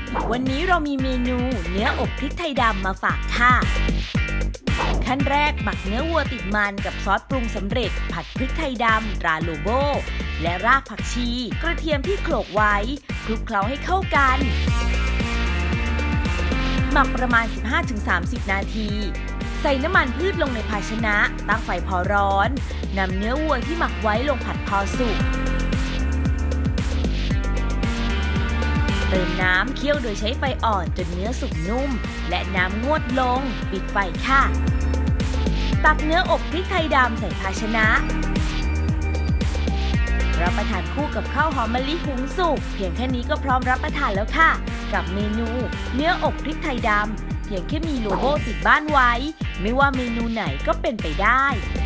วันนี้เรามีเมนูเนื้ออบพริกไทยดำมาฝากค่ะขั้นแรกหมักเนื้อวัวติดมันกับซอสปรุงสำเร็จผัดพริกไทยดำตราโลโบและรากผักชีกระเทียมที่โขลกไว้คลุกเคล้าให้เข้ากันหมักประมาณ 15-30 นาทีใส่น้ำมันพืชลงในภาชนะตั้งไฟพอร้อนนำเนื้อวัวที่หมักไว้ลงผัดพอสุกเติมน้ำเคี่ยวโดยใช้ไฟอ่อนจนเนื้อสุกนุ่มและน้ำงวดลงปิดไฟค่ะตักเนื้ออบพริกไทยดำใส่ภาชนะรับประทานคู่กับข้าวหอมมะลิหุงสุกเพียงแค่นี้ก็พร้อมรับประทานแล้วค่ะกับเมนูเนื้ออบพริกไทยดำเพียงแค่มีโลโก้ติดบ้านไว้ไม่ว่าเมนูไหนก็เป็นไปได้